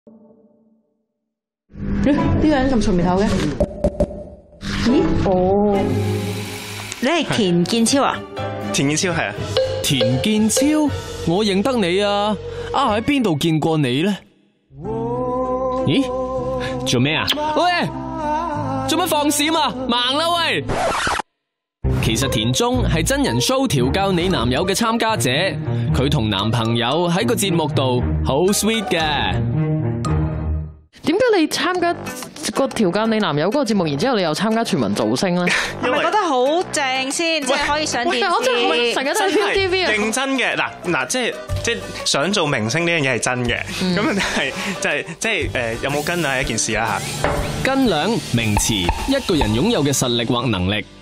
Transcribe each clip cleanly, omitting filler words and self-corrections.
呢個人咁長眉頭嘅？咦？哦， 你係田建超啊？ 田建超係啊。 田建超，我認得你啊！喺邊度見過你咧？咦？做咩啊？喂！做乜放閃啊？盲啦喂！其實田中係真人 show 調教你男友嘅參加者，佢同男朋友喺個節目度好 sweet 嘅。 點解你參加個調教你男友嗰個節目，然之後你又參加全民造星咧？ 係咪覺得好正先？即係可以上電視？ 我真係成日都睇 TV 啊！ 認真嘅嗱，即係想做明星呢樣嘢係真嘅。咁係即係有冇斤兩係一件事啦嚇。 斤兩名詞，一個人擁有嘅實力或能力。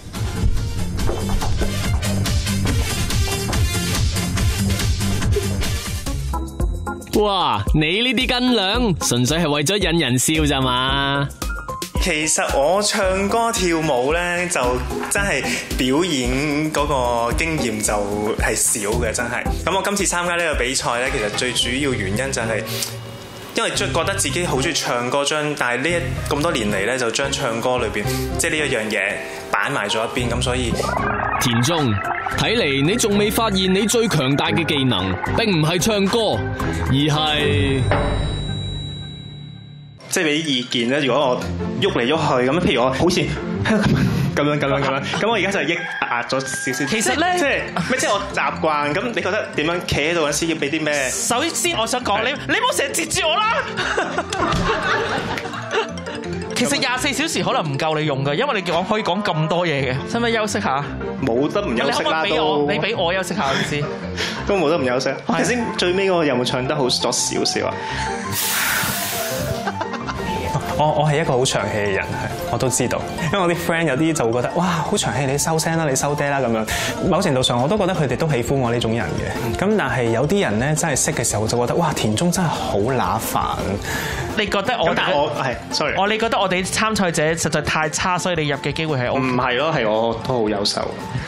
哇！你呢啲斤兩純粹係為咗引人笑咋嘛？ 其實我唱歌跳舞咧，就真係表演嗰個經驗就係少嘅，真係。咁我今次參加呢個比賽咧，其實最主要原因就係因為覺得自己好中意唱歌，但係咁多年嚟咧，就將唱歌裏邊即係呢一樣嘢擺埋咗一邊，咁所以田中，睇嚟你仲未發現你最強大嘅技能，並唔係唱歌，而係即係俾啲意見咧。如果我喐嚟喐去咁，譬如我好似咁樣，咁我而家就抑壓咗少少。其實咧，即係我習慣。咁你覺得點樣企喺度嗰時要俾啲咩？ 首先我想講，你唔好成日截住我啦。其實24小時可能唔夠你用㗎，因為你可以講咁多嘢嘅，使唔使休息下？ 冇得唔休息啦都。 你俾我休息下先， 都冇得唔休息。頭先最尾嗰個有冇唱得好咗少少啊？我係一個好長氣嘅人，我都知道。因為我啲 friend 有啲就會覺得哇好長氣，你收聲啦，你收爹啦咁樣。某程度上我都覺得佢哋都喜歡我呢種人嘅。咁但係有啲人咧真係識嘅時候就覺得哇田中真係好乸煩。 你覺得我係 sorry，你覺得我哋參賽者實在太差，所以你入嘅機會係我唔係咯，係我都好優秀。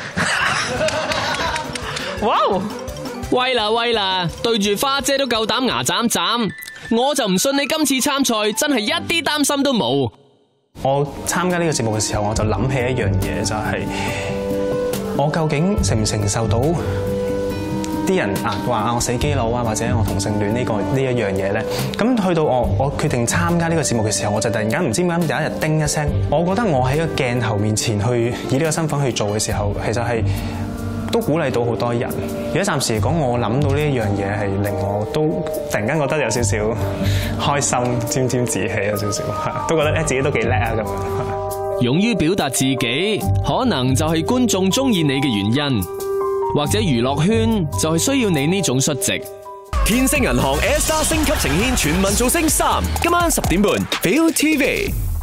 哇！ 喂啦，對住花姐都夠膽牙斬斬。我就唔信你今次參賽真係一啲擔心都冇。 我參加呢個節目嘅時候，我就諗起一樣嘢，就係我究竟承唔承受到啲人話我死基佬啊，或者我同性戀呢一樣嘢咧？咁去到我決定參加呢個節目嘅時候，我就突然間唔知點解有一日叮一聲，我覺得我喺個鏡頭面前去以呢個身份去做嘅時候，其實係都鼓勵到好多人。而家暫時嚟講，我諗到呢一樣嘢係令我都突然間覺得有少少開心，沾沾自喜有少少，都覺得自己都幾叻啊咁樣。 勇於表達自己，可能就係觀眾中意你嘅原因，或者娛樂圈就係需要你呢種率直。 天星銀行 A-Star 升級呈獻全民造星3，今晚10點半 ViuTV。